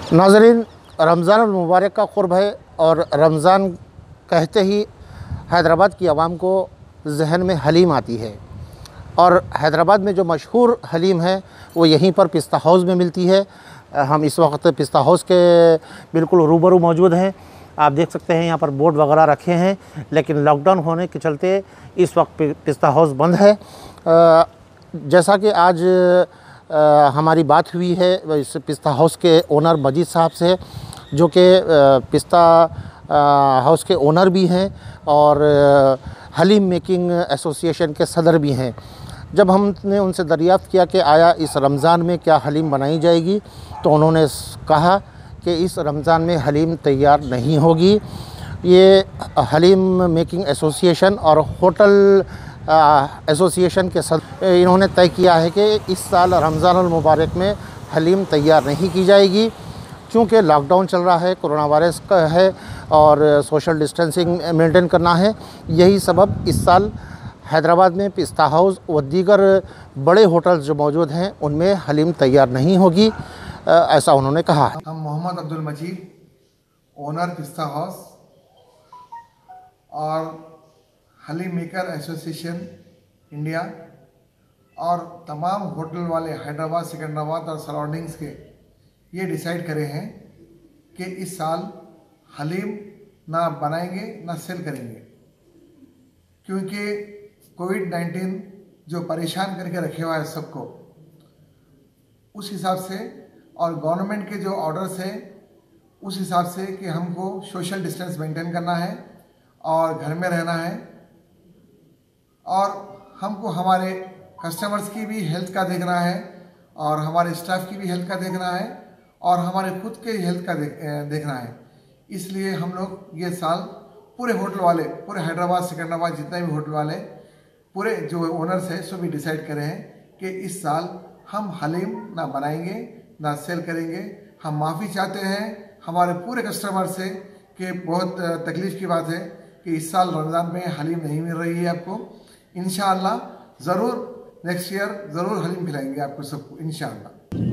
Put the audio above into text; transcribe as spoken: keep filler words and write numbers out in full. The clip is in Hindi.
नाज़रीन, रमज़ान मुबारक का क़ुर्ब है और रमज़ान कहते ही हैदराबाद की आवाम को जहन में हलीम आती है। और हैदराबाद में जो मशहूर हलीम है वो यहीं पर पिस्ता हाउस में मिलती है। हम इस वक्त पिस्ता हाउस के बिल्कुल रूबरू मौजूद हैं। आप देख सकते हैं यहाँ पर बोर्ड वगैरह रखे हैं, लेकिन लॉकडाउन होने के चलते इस वक्त पिस्ता हाउस बंद है। जैसा कि आज आ, हमारी बात हुई है इस पिस्ता हाउस के ओनर मजीद साहब से, जो कि पिस्ता हाउस के ओनर भी हैं और हलीम मेकिंग एसोसिएशन के सदर भी हैं। जब हमने उनसे दरियाफ़्त किया कि आया इस रमज़ान में क्या हलीम बनाई जाएगी, तो उन्होंने कहा कि इस रमज़ान में हलीम तैयार नहीं होगी। ये हलीम मेकिंग एसोसिएशन और होटल एसोसिएशन के सदर इन्होंने तय किया है कि इस साल रमज़ान मुबारक में हलीम तैयार नहीं की जाएगी, क्योंकि लॉकडाउन चल रहा है, कोरोना वायरस का है और सोशल डिस्टेंसिंग मेंटेन करना है। यही सबब इस साल हैदराबाद में पिस्ता हाउस व दीगर बड़े होटल्स जो मौजूद हैं उनमें हलीम तैयार नहीं होगी, ऐसा उन्होंने कहा है। हम मोहम्मद अब्दुल मजीद, ओनर पिस्ता हाउस और हलीम मेकर एसोसिएशन इंडिया और तमाम होटल वाले हैदराबाद, सिकंदराबाद और सराउंडिंग्स के ये डिसाइड करे हैं कि इस साल हलीम ना बनाएंगे ना सेल करेंगे, क्योंकि कोविड नाइन्टीन जो परेशान करके रखे हुआ है सबको, उस हिसाब से और गवर्नमेंट के जो ऑर्डर्स हैं उस हिसाब से कि हमको सोशल डिस्टेंस मेंटेन करना है और घर में रहना है और हमको हमारे कस्टमर्स की भी हेल्थ का देखना है और हमारे स्टाफ की भी हेल्थ का देखना है और हमारे खुद के हेल्थ का देख, देखना है। इसलिए हम लोग ये साल पूरे होटल वाले, पूरे हैदराबाद, सिकंदराबाद जितने भी होटल वाले, पूरे जो ओनर्स हैं सभी डिसाइड करे हैं कि इस साल हम हलीम ना बनाएंगे ना सेल करेंगे। हम माफ़ी चाहते हैं हमारे पूरे कस्टमर से कि बहुत तकलीफ़ की बात है कि इस साल रमज़ान में हलीम नहीं मिल रही है आपको। इंशाअल्लाह ज़रूर नेक्स्ट ईयर ज़रूर हलीम खिलाएंगे आपको सबको इंशाअल्लाह।